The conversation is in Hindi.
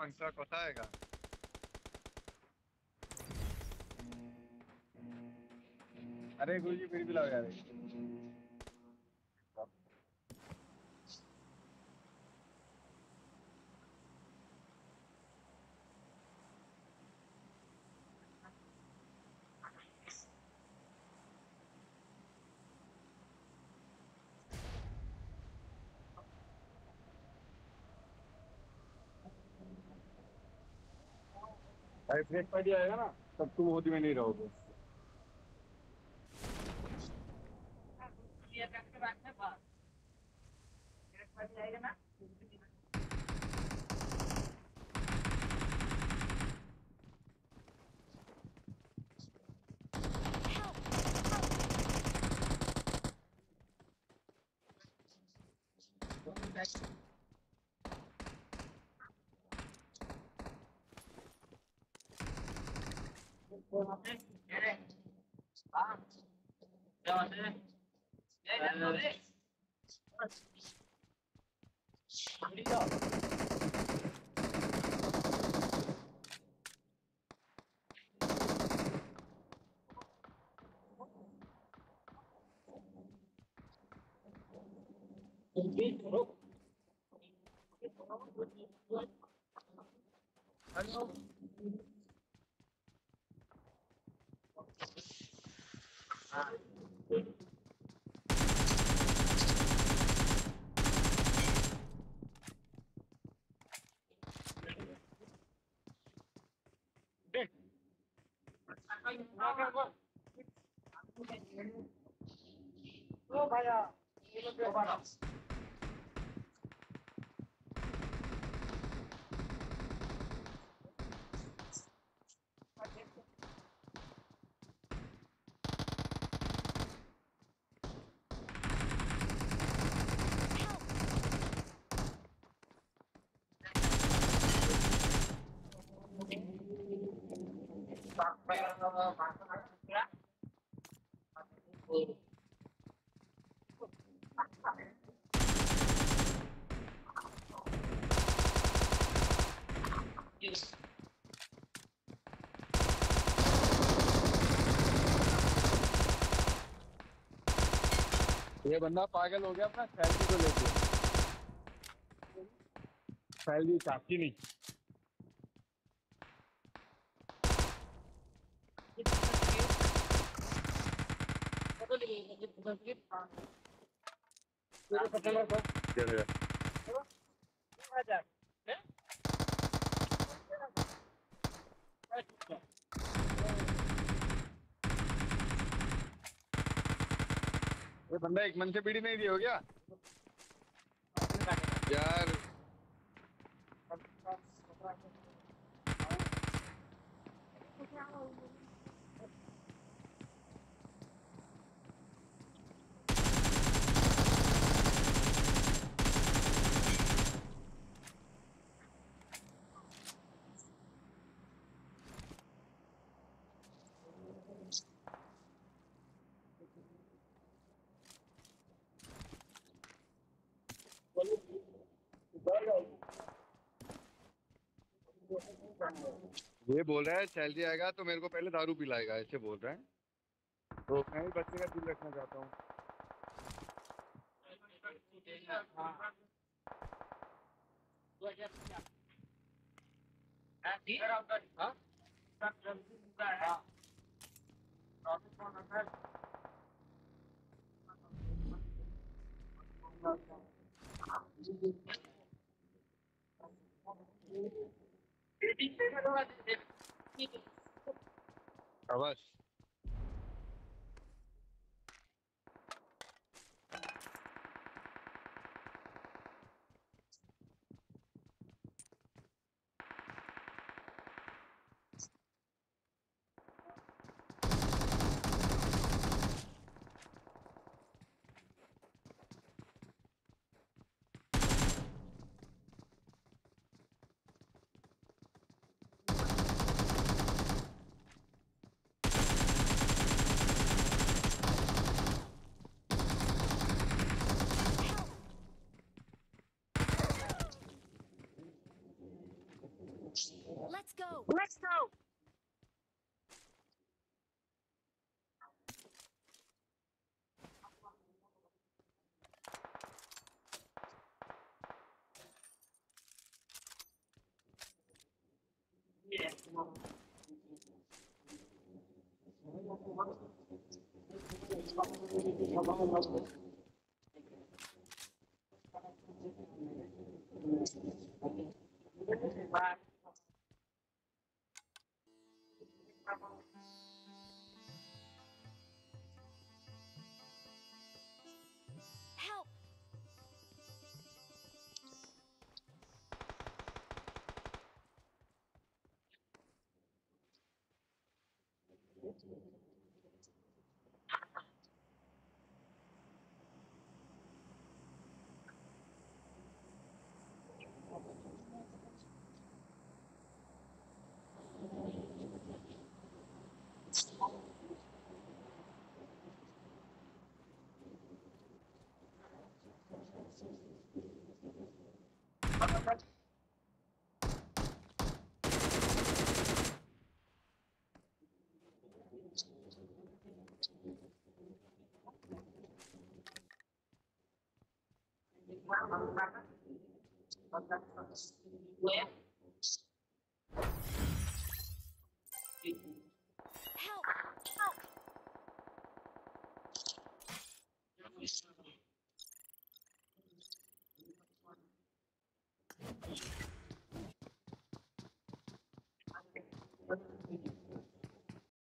पंखा कसा आएगा। अरे गुरु जी फिर भी लाओ यार। अरे ब्रेक पार्टी आएगा ना तब तुम होती में नहीं रहोगे। ये बंदा पागल हो गया अपना सैलरी को लेके। सैलरी चाहती नहीं। चलेगा। ये बंदा एक मन से बीड़ी नहीं दिया हो गया यार। ये बोल रहा है सैलरी आएगा तो मेरे को पहले दारू पिलाएगा, ऐसे बोल रहा है। तो मैं भी बच्चे का दिल रखना चाहता हूँ। शाबाश। Let's go. Let's go. Help. Help.